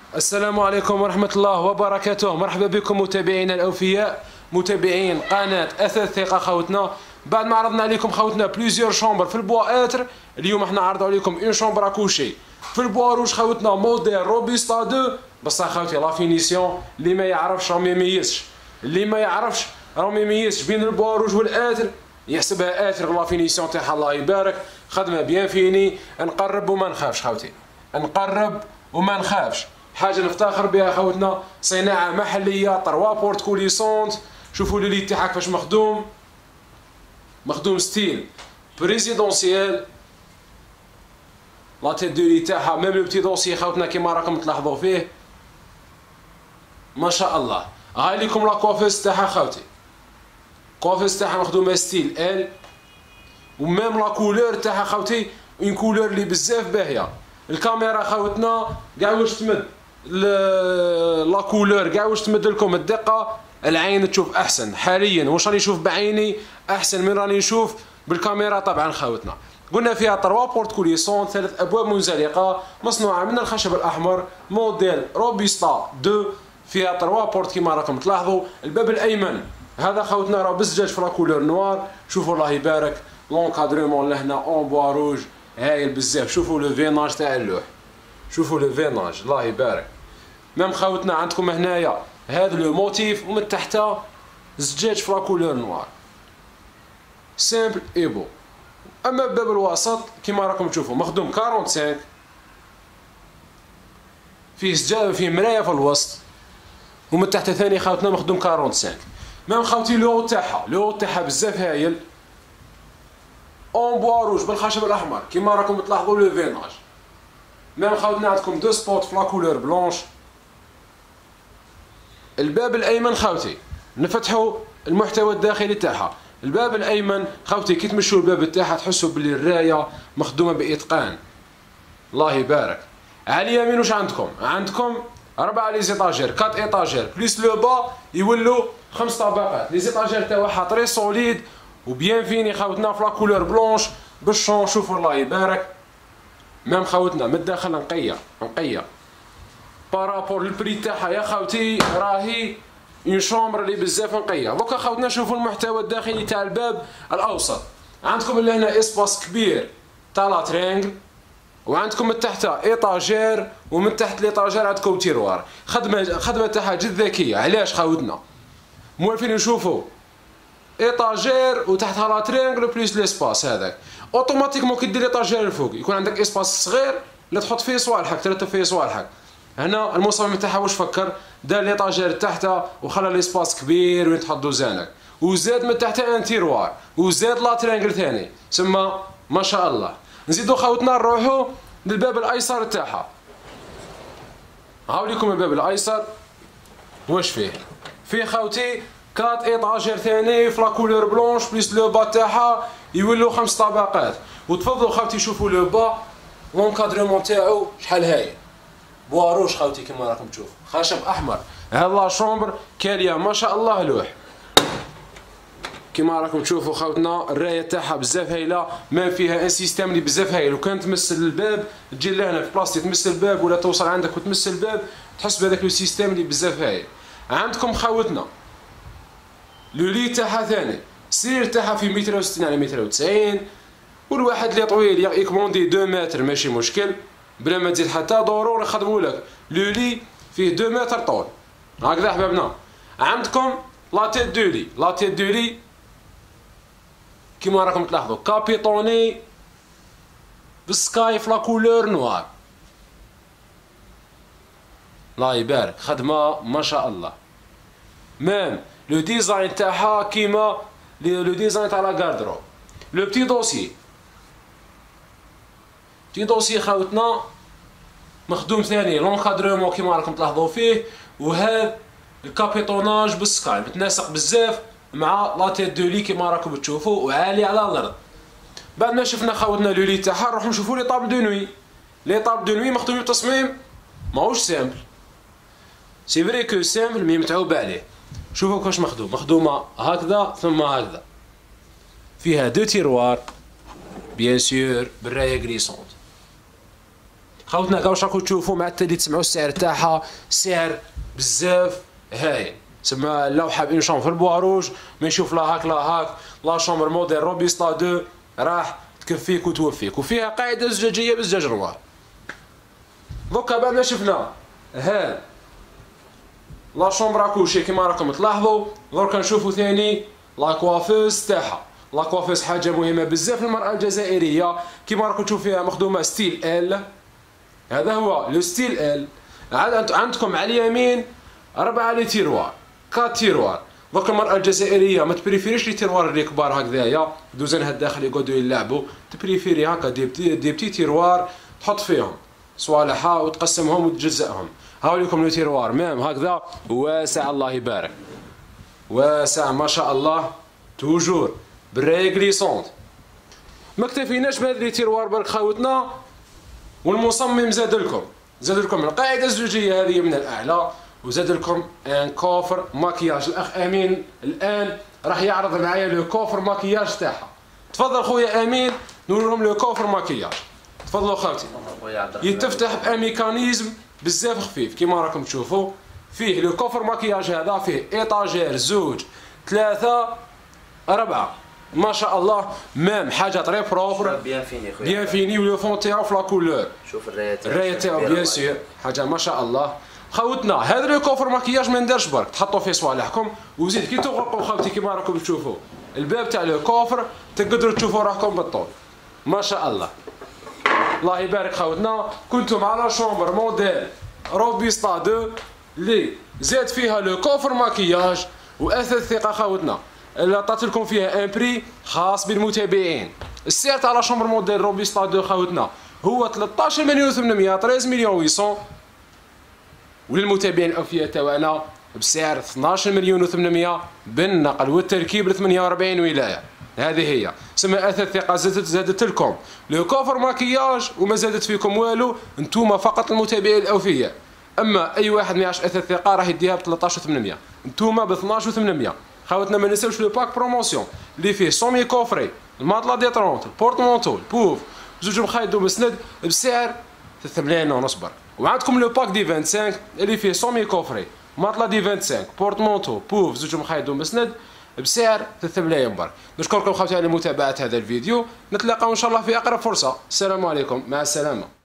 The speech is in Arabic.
السلام عليكم ورحمة الله وبركاته. مرحبا بكم متابعينا الأوفياء، متابعين قناة أثاث ثقة خوتنا. بعد ما عرضنا عليكم خوتنا بليزيور شومبر في البوا اتر، اليوم احنا عرضوا عليكم اون شومبر اكوشي في البوا روج خوتنا موديل روبيستا 2. بصح خوتي لا فينيسيون اللي ما يعرفش راه ما يميزش، اللي ما يعرفش راه ما يميزش بين البوا روج والاتر، يحسبها اتر لا فينيسيون تاعها الله يبارك. خدمه بيان فيني، نقرب وما نخافش خوتي، نقرب وما نخافش. حاجه نفتخر بها خوتنا، صناعه محليه، 3 بورت كوليسونت. شوفوا لي تاعها كيفاش مخدوم ستيل بريزيدونسيال. لا تيت دو لي تاعها ميم لو بتي دوسي خوتنا كيما راكم تلاحظوا فيه ما شاء الله. هاي ليكم لا كوافيس تاعها خوتي، كوافيس تاعها مخدومه ستيل ال، وميم لا كولور تاعها خوتي اون كولور اللي بزاف باهيه. الكاميرا خوتنا كاع واش تمد لا كولور، كاع واش تمد لكم الدقه، العين تشوف احسن حاليا. واش راني نشوف بعيني احسن من راني نشوف بالكاميرا طبعا خوتنا. قلنا فيها 3 بورت كوليسون، 3 ابواب منزلقه مصنوعه من الخشب الاحمر، موديل روبيستا 2. فيها 3 بورت كيما راكم تلاحظوا. الباب الايمن هذا خوتنا راه بالزجاج في لا كولور نوار. شوفوا الله يبارك لونكادرومون لهنا اون بوا روج هايل بزاف. شوفوا لو فيناج تاع اللوح، شوفوا لو فيناج الله يبارك. ميم خوتنا عندكم هنايا هذا لو موتيف، ومن تحت زجاج في لا كولور نوار، سامبل اي بو. اما باب الوسط كيما راكم تشوفوا مخدوم 45، فيه زجاج، فيه مرايه في الوسط، ومن تحت ثاني خوتنا مخدوم 45. ميم خوتي لو تاعها بزاف هايل، اون بوا روج بالخشب الاحمر كيما راكم تلاحظوا لو فيناج. ميم خوتنا عندكم 2 سبوت في لا كولور بلونش. الباب الايمن خوتي نفتحوا المحتوى الداخلي تاعها. الباب الايمن خوتي كي تمشوا الباب تاعها تحسوا بلي الرايه مخدومه باتقان الله يبارك. على اليمين واش عندكم 4 لي زيطاجير، 4 ايطاجير بليس لو با يولوا 5 طبقات. لي زيطاجير تاعها طري سوليد وبيان فيني خوتنا في لا كولور بلونش بالشون. شوفوا الله يبارك. ميم خوتنا من الداخل نقيه بارابور البري تاعها يا خوتي، راهي اون شومبر اللي بزاف نقيه. دوكا خوتنا شوفوا المحتوى الداخلي تاع الباب الاوسط. عندكم لهنا اسباس كبير تاع لا ترينغل، وعندكم من تحت ايطاجير، ومن تحت ليطاجير عندكم تيروار. خدمه تاعها جد ذكيه. علاش خوتنا موالفين نشوفوا ايطاجير وتحتها لا ترينغل بليس ليسباس هذاك اوتوماتيكمون كي دير ايطاجير الفوق يكون عندك اسباس صغير لا تحط فيه صوالحك، ترتب فيه صوالحك. هنا المصمم تاعها واش فكر، دار ليطاجير تحتها وخلى ليسباس كبير وين تحط دوزانك، وزاد من تحت ان تيروار، وزاد لا ترينغل ثاني. سما ما شاء الله. نزيدو خوتنا نروحو للباب الايسر تاعها. هاو ليكم الباب الايسر واش فيه خوتي 4 ايطاجير ثاني في لا كولور بلونش بليس لو با تاعها يولوا 5 طبقات. وتفضلوا خوتي شوفوا لو با لونكادرومون تاعو شحال هايل، بوا روج خوتي كيما راكم تشوفوا خشب احمر. هاد لا شومبر كاليه ما شاء الله لوح كيما راكم تشوفوا خوتنا. الرايه تاعها بزاف هايله، ما فيها ان سيستيم اللي بزاف هايل. وكان تمس الباب تجي لهنا في بلاصتي تمس الباب، ولا توصل عندك وتمس الباب تحس بهذاك لو سيستيم اللي بزاف هايل. عندكم خوتنا لو لي تاعها ثاني، السرير تاعها في 160 على 190، والواحد اللي طويل يكموندي 2 متر ماشي مشكل، بلا ما تزيد حتى دورو يخدموا لك. لو لي فيه 2 متر طول هكذا حبابنا. عندكم لا تيت دو لي كيما راكم تلاحظوا كابيطوني بالسكاي في لا كولور نوار الله يبارك. خدمه ما شاء الله. ميم لو ديزاين تاعها كيما لو ديزاين تاع لا غاردروب. لو بتي دوسي خوتنا مخدوم ثاني لونكادرومون كيما راكم تلاحظوا فيه، وهذا الكابيطوناج بالسكاي متناسق بزاف مع لا تيت دو لي كيما راكم تشوفوا، وعالي على الارض. بعد ما شفنا خوتنا لو لي تاعها نروحو نشوفوا لي طابل دو نوي. لي طابل دو نوي مخدومين بتصميم ماهوش سامبل، سي فري كو سامبل مي متعوب عليه. شوفوا كيفاش مخدومه هكذا ثم هكذا. فيها 2 تيروار بيان سور بالرايه غليسونت. خوتنا كاع واش راكم تشوفوا مع التالي تسمعوا السعر تاعها سعر بزاف هايل. تسمى لو حابين شومبر بواروج ما نشوف لا هاك لا هاك، لا شومبر موديل روبيستا 2 راح تكفيك وتوفيك، وفيها قاعده زجاجيه بزجاج روار. دوكا بعد ما شفنا هاد لا شومبر اكوشي كيما راكم تلاحظوا، دركا نشوفوا ثاني لا كوافوز تاعها. لا كوافوز حاجه مهمه بزاف للمراه الجزائريه، كيما راكم تشوفوا فيها مخدومه ستيل ال، هذا هو لو ستيل ال. عاد عندكم على اليمين 4 لي تيروار 4 تيروار. دوك المرأة الجزائرية ما تبريفيريش لي تيروار اللي كبار هكذايا دوزنها الداخل يقعدوا يلعبوا، تبريفيري هكا دي بتي تيروار تحط فيهم صوالحها وتقسمهم وتجزأهم. هاوليكم لو تيروار ميم هكذا واسع الله يبارك، واسع ما شاء الله، توجور بالرايق ليسونت. ما اكتفيناش بهاد لي تيروار برك خاوتنا، والمصمم زاد لكم القاعده الزجاجيه هذه من الاعلى، وزاد لكم ان كوفر ماكياج. الاخ امين الان راح يعرض معايا لو كوفر ماكياج تاعها. تفضل خويا امين نوريهم لو كوفر ماكياج. تفضلوا خوتي. يتفتح بان ميكانيزم بزاف خفيف كيما راكم تشوفوا. فيه لو كوفر ماكياج هذا فيه ايطاجير 2 3 4 ما شاء الله، مام حاجه طري بروبر بيان فيني ولو فون تاعو في لا كولور. شوف الرايه تاعو بيان سور حاجه ما شاء الله. خوتنا هذا لو كوفر ماكياج ما نديرش برك، تحطوا فيه صوالحكم وزيد كي تغلقوا خوتي كيما راكم تشوفوا الباب تاع لو كوفر تقدروا تشوفوا راحكم بالطول ما شاء الله. الله يبارك خوتنا. كنتم على شومبر موديل روبيستا 2 اللي زاد فيها لو كوفر ماكياج واثر الثقه خوتنا، اللي عطات لكم فيها ان بري خاص بالمتابعين. السعر تاع لا شومبر موديل روبيستا 2 خوتنا هو 13 مليون 800 13 مليون 800، وللمتابعين الاوفياء تاعنا بسعر 12 مليون و800 بالنقل والتركيب ل 48 ولايه. هذه هي سما اثر ثقه. زادت لكم لو كوفر ماكياج وما زادت فيكم والو، انتوما فقط المتابعين الاوفياء. اما اي واحد ما يعرفش اثر ثقه راح يديها ب 13 و800، انتوما ب 12 و800. خاوتنا ما ننساوش لو باك بروموسيون اللي فيه سومي كوفري، الماطله ديترونت، البورتمونتو، البوف، زوج مخايد ومسند بسعر 3 ملايين ونص برك. وعندكم لو باك دي 25 اللي فيه سومي كوفري، ماطله دي 25، بورتمونتو، بوف، زوج مخايد ومسند بسعر 3 ملايين برك. نشكركم خوتي على متابعه هذا الفيديو، نتلاقاو ان شاء الله في اقرب فرصه. السلام عليكم، مع السلامه.